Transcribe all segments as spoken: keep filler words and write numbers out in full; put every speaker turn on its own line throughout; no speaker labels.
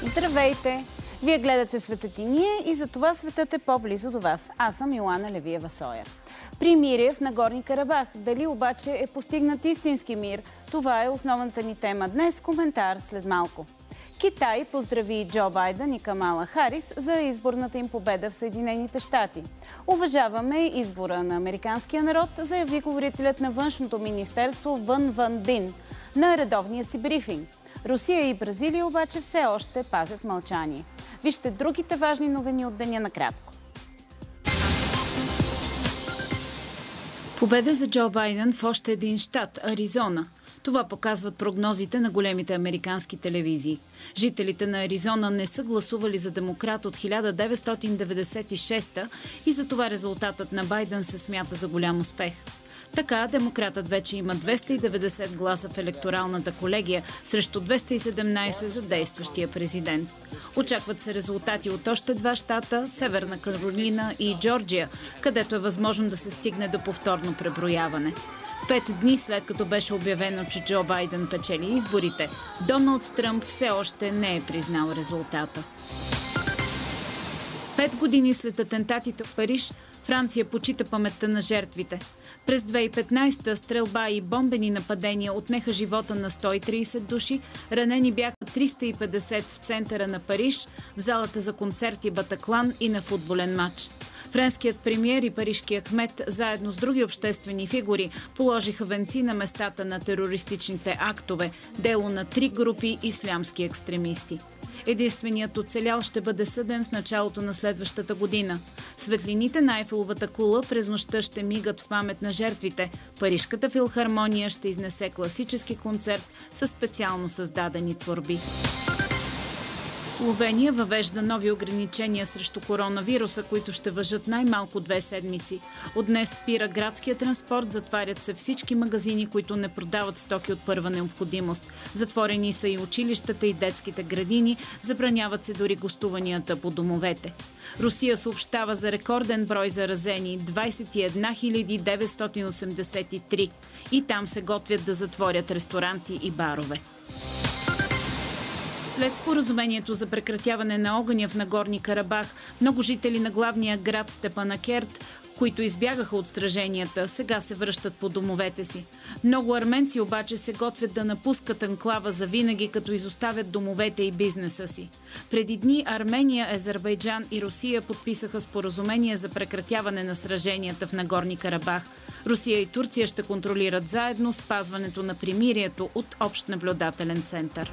Здравейте! Вие гледате Светът и ние и за това светът е по-близо до вас. Аз съм Йоана Левиева-Сойер. Примирие в Нагорни Карабах. Дали обаче е постигнат истински мир? Това е основната ни тема днес. Коментар след малко. Китай поздрави Джо Байден и Камала Харис за изборната им победа в Съединените щати. Уважаваме избора на американския народ, заяви говорителят на външното министерство Вън Ван Бин на редовния си брифинг. Русия и Бразилия обаче все още пазят мълчание. Вижте другите важни новини от деня накратко. Победа за Джо Байден в още един щат – Аризона. Това показват прогнозите на големите американски телевизии. Жителите на Аризона не са гласували за демократ от хиляда деветстотин деветдесет и шеста и затова резултатът на Байден се смята за голям успех. Така, демократът вече има двеста и деветдесет гласа в електоралната колегия срещу двеста и седемнадесет за действащия президент. Очакват се резултати от още два щата – Северна Каролина и Джорджия, където е възможно да се стигне до повторно преброяване. Пет дни след като беше обявено, че Джо Байден печели изборите, Доналд Тръмп все още не е признал резултата. Пет години след атентатите в Париж, Франция почита паметта на жертвите. През две хиляди и петнадесета стрелба и бомбени нападения отнеха живота на сто и тридесет души, ранени бяха триста и петдесет в центъра на Париж, в залата за концерти Батаклан и на футболен матч. Френският премиер и парижкият кмет, заедно с други обществени фигури, положиха венци на местата на терористичните актове, дело на три групи ислямски екстремисти. Единственият оцелял ще бъде съден в началото на следващата година. Светлините на Айфеловата кула през нощта ще мигат в памет на жертвите. Парижката филхармония ще изнесе класически концерт със специално създадени творби. Словения въвежда нови ограничения срещу коронавируса, които ще важат най-малко две седмици. От днес спира градския транспорт, затварят се всички магазини, които не продават стоки от първа необходимост. Затворени са и училищата и детските градини, забраняват се дори гостуванията по домовете. Русия съобщава за рекорден брой заразени – двадесет и една хиляди деветстотин осемдесет и три. И там се готвят да затворят ресторанти и барове. След споразумението за прекратяване на огъня в Нагорни Карабах, много жители на главния град Степанакерт, които избягаха от сраженията, сега се връщат по домовете си. Много арменци обаче се готвят да напускат анклава завинаги, като изоставят домовете и бизнеса си. Преди дни Армения, Азербайджан и Русия подписаха споразумение за прекратяване на сраженията в Нагорни Карабах. Русия и Турция ще контролират заедно спазването на примирието от общ наблюдателен център.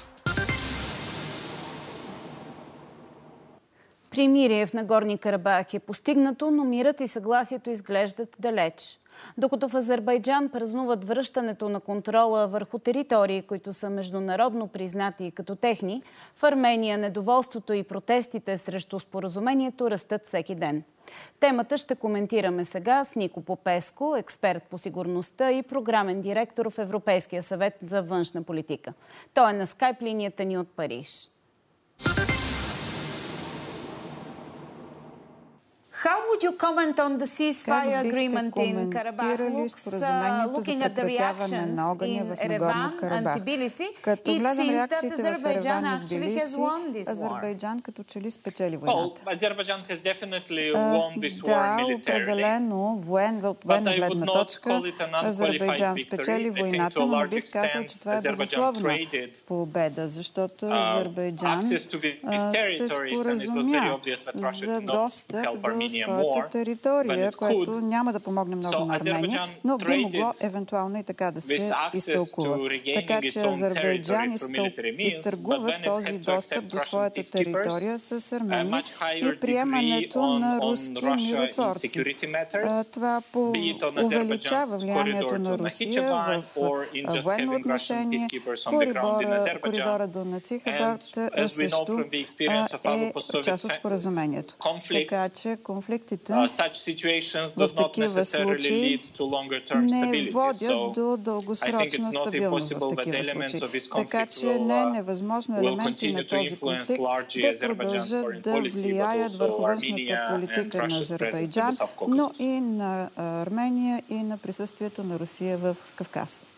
Примирие в Нагорни Карабах е постигнато, но мирът и съгласието изглеждат далеч. Докато в Азербайджан празнуват връщането на контрола върху територии, които са международно признати като техни, в Армения недоволството и протестите срещу споразумението растат всеки ден. Темата ще коментираме сега с Нико Попеско, експерт по сигурността и програмен директор в Европейския съвет за външна политика. Той е на скайп линията ни от Париж. How would you comment on the ceasefire agreement in Karabakh? Looks, uh, looking at the reactions in Erevan and Tbilisi, it seems that Azerbaijan actually has won this war.
Well, Azerbaijan has definitely won this war militarily, but I would not call it an unqualified victory. I think to a large extent Azerbaijan traded uh, access to these territories, and it was very obvious that Russia did not help Armenia своята територия, което няма да помогне много на Армения, но би могло евентуално и така да се изтълкува. Така че Азербайджан изтъргува този достъп до своята територия с Армения и приемането на руски миротворци. Това увеличава влиянието на Русия в военно отношение. Коридора до Нацихабад също е част от споразумението. Така че конфликтите в такива случаи не водят до дългосрочна стабилност в такива случаи. Така че не е невъзможно елементи на този конфликт да продължат да влияят върху външната политика на Азербайджан, но и на Армения и на присъствието на Русия в Кавказ.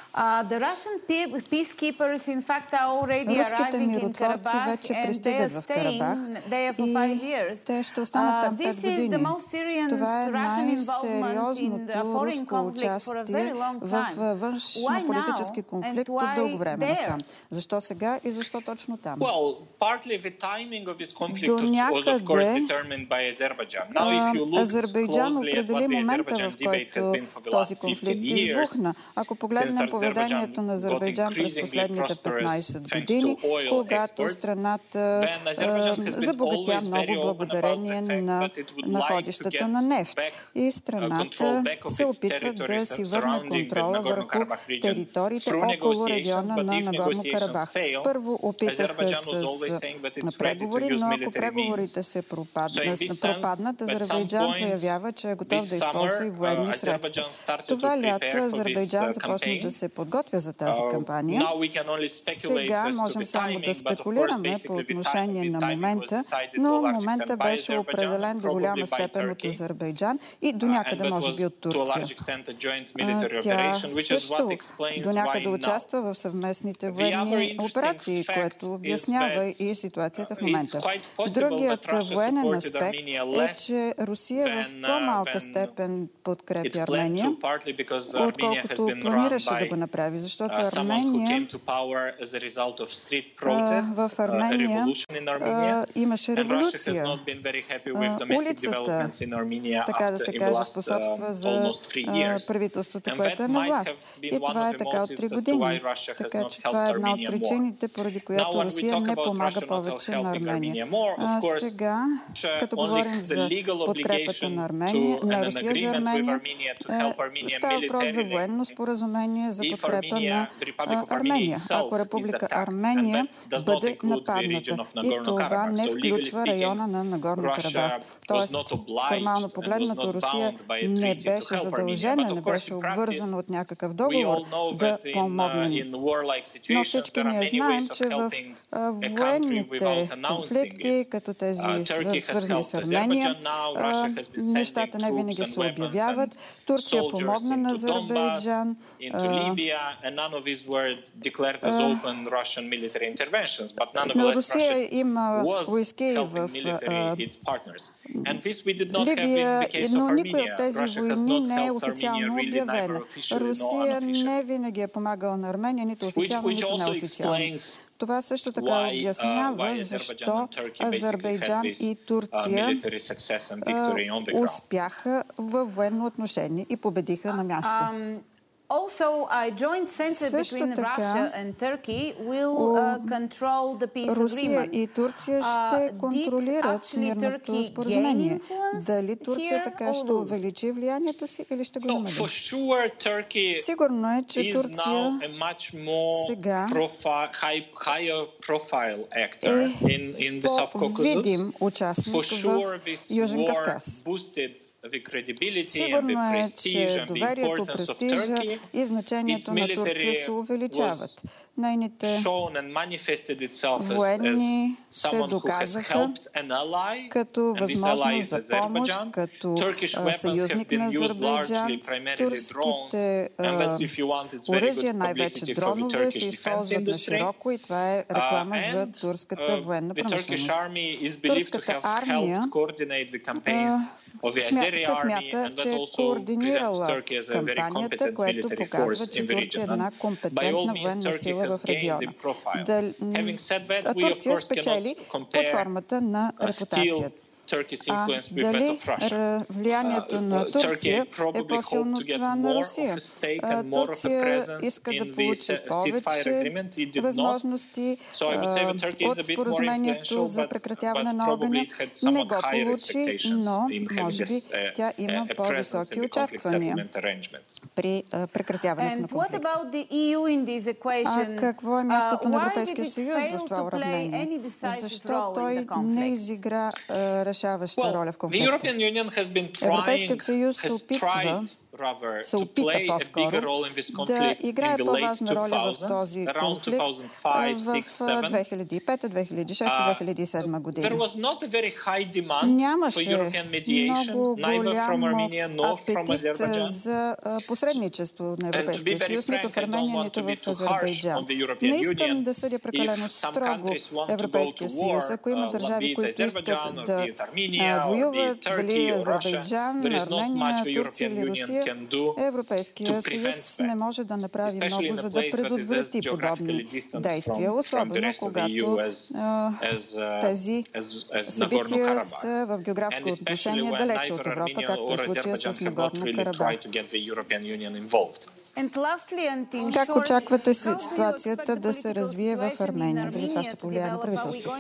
Uh, the Russian peacekeepers, in fact, are already
Руските
arriving in
миротворци
Karabakh,
вече
and they are
пристигат в Карабах
staying there for five years.
и те ще останат там
Uh,
пет
this is the
години.
most serious
Това е
Russian involvement in a
най-сериозното
foreign
руско
conflict for a very
участие
long
в
time.
външно-политически конфликт от дълго време насам. Защо сега и защо точно там?
Well, partly the timing of this conflict was of course determined by Azerbaijan. Now if you look
Азербайджан
closely at what
определи
the
момента,
Azerbaijan
в
debate has
който
been for the
този
last
конфликт
fifteen years,
избухна. Ако погледнем поведението на Азербайджан през последните петнайсет години, когато страната забогатя много благодарение на находищата на нефт. И страната се опитва да си върне контрола върху териториите около региона на Нагорно Карабах. Първо опитаха с преговори, но ако преговорите се пропаднат, Азербайджан заявява, че е готов да използва и военни средства. Това лято Азербайджан започна да се подготвя за тази кампания. Сега можем само да спекулираме по отношение на момента, но момента беше определен до голяма степен от Азербайджан и до някъде може би от Турция. Тя също до някъде участва в съвместните военни операции, което обяснява и ситуацията в момента. Другият военен аспект е, че Русия в по-малка степен подкрепя Армения, отколкото планираше да го направи, защото Армения, в Армения имаше революция. Улицата, така да се каже, способства за правителството, което е на власт. И това е така от три години. Така че това е една от причините, поради която Русия не помага повече на Армения. А сега, като говорим за подкрепата на Армения, на Русия за Армения, става въпрос за военно споразумение за подкрепа на Армения. Ако Република Армения бъде нападната. И това не включва района на Нагорно Карабах. Тоест, формално погледнато, Русия не беше задължена, не беше обвързана от някакъв договор да помогне. Но всички ние знаем, че в военните конфликти, като тези свързани с Армения, нещата не винаги се обявяват. Турция помогна на Азербайджан. Но Русия има войски в Либия, но никой от тези войни не е официално обявена. Русия не винаги е помагала на Армения, нито официално, нито неофициално. Това също така обяснява защо Азербайджан и Турция успяха във военно отношение и победиха на място.
Also, a joint center between Russia and Turkey will uh, control the peace
Русия
agreement.
и Турция ще контролират мирното споразумение. Дали Турция така ще увеличи влиянието си или ще го намали? Сигурно е, че Турция сега е по-видим участник в Южен Кавказ. Сигурно е, че доверието, престижа и значението на Турция се увеличават. Нейните военни се доказаха като възможност за помощ, като съюзник на Азербайджан. Турските оръжия, най-вече дронове, се използват на широко и това е реклама за турската военна промишленост. Турската армия се смята, че е координирала кампанията, което показва, че Турция е една компетентна военна сила в региона. А Турция спечели под формата на репутацията. А дали влиянието на Турция е по-силно от това на Русия? Турция иска да получи повече възможности от споразумението за прекратяване на огъня. Не го получи, но може би тя има по-високи очаквания при прекратяването на конфликта. А какво е мястото на Европейския съюз в това уравнение? Защо той не изигра решаваща роля в конфликта? Европейският съюз се опитва се опита по-скоро да играе по-важна роля в този конфликт в две хиляди и пета, две хиляди и шеста, две хиляди и седма година. Нямаше много голям апетит за посредничество на Европейския съюз, нито в Армения, нито в Азербайджан. Не искам да съдя прекалено строго Европейския съюз. Ако има държави, които искат да воюват, дали Азербайджан, Армения, Турция или Русия, Европейския съюз не може да направи много, за да предотврати подобни действия, особено когато тези събития са в географско отношение далече от Европа, както е случая с Нагорно Карабах. Как очаквате ситуацията да се развие в Армения? Дали това ще повлияе на правителството?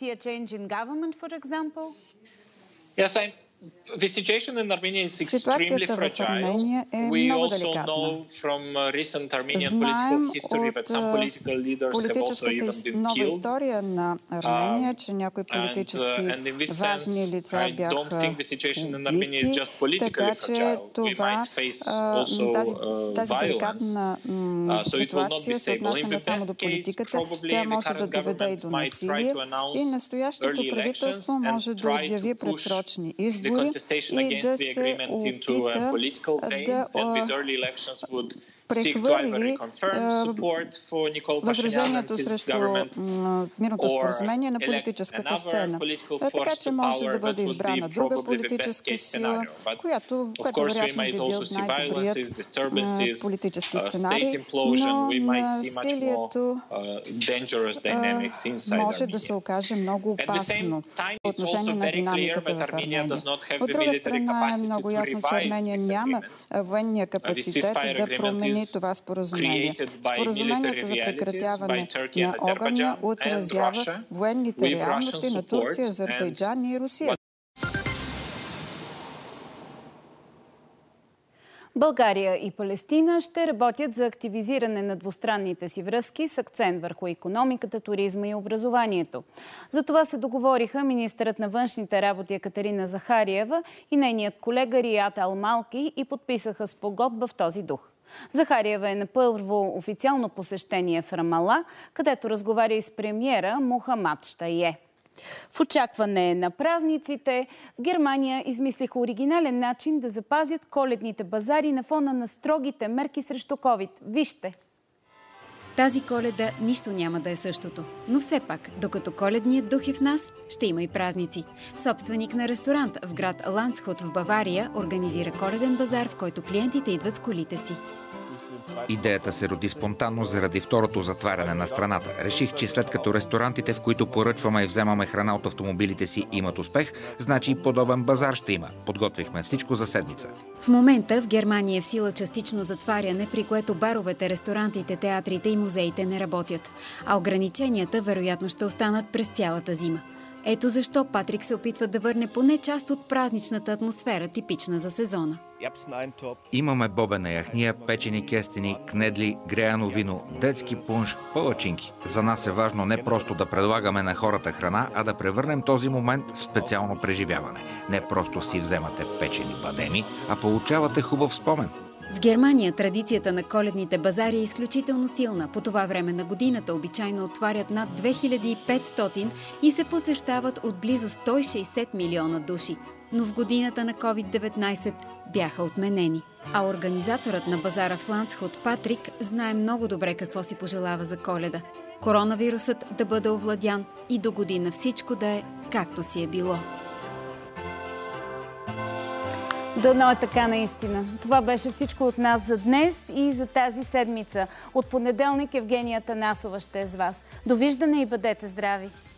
Ситуацията в Армения е много деликатна. Знаем от политическата нова история на Армения, че някои политически важни лица бяха убити, така че това, тази, тази деликатна ситуация се отнася не само до политиката, тя може да доведе и до насилие и настоящото правителство може да обяви предсрочни избори и да се опита да прехвърли възражението срещу мирното споразумение на политическата сцена. Така че може да бъде избрана друга политическа сила, която, която вероятно би бил най-добрият политически сценарий, но насилието може да се окаже много опасно по отношение на динамиката в Армения. От друга страна е много ясно, че Армения няма военния капацитет да промени това споразумение. Споразумението за прекратяване на огъня отразява военните реалности на Турция, Азербайджан и Русия.
България и Палестина ще работят за активизиране на двустранните си връзки с акцент върху икономиката, туризма и образованието. За това се договориха министърът на външните работи Екатерина Захариева и нейният колега Риад Ал-Малки и подписаха спогодба в този дух. Захариева е на първо официално посещение в Рамала, където разговаря и с премиера Мохамад Щайе. В очакване на празниците, в Германия измислиха оригинален начин да запазят коледните базари на фона на строгите мерки срещу ковид. Вижте!
Тази Коледа нищо няма да е същото. Но все пак, докато коледният дух е в нас, ще има и празници. Собственик на ресторант в град Ландсхут в Бавария организира коледен базар, в който клиентите идват с колите си.
Идеята се роди спонтанно заради второто затваряне на страната. Реших, че след като ресторантите, в които поръчваме и вземаме храна от автомобилите си, имат успех, значи подобен базар ще има. Подготвихме всичко за седмица.
В момента в Германия е в сила частично затваряне, при което баровете, ресторантите, театрите и музеите не работят. А ограниченията вероятно ще останат през цялата зима. Ето защо Патрик се опитва да върне поне част от празничната атмосфера, типична за сезона.
Имаме бобена яхния, печени кестени, кнедли, греяно вино, детски пунш, палачинки. За нас е важно не просто да предлагаме на хората храна, а да превърнем този момент в специално преживяване. Не просто си вземате печени бадеми, а получавате хубав спомен.
В Германия традицията на коледните базари е изключително силна. По това време на годината обичайно отварят над две хиляди и петстотин и се посещават от близо сто и шейсет милиона души. Но в годината на ковид деветнайсет бяха отменени. А организаторът на базара в Ландсхут Патрик знае много добре какво си пожелава за Коледа. Коронавирусът да бъде овладян и до година всичко да е както си е било.
Дано е така наистина. Това беше всичко от нас за днес и за тази седмица. От понеделник Евгения Танасова ще е с вас. Довиждане и бъдете здрави!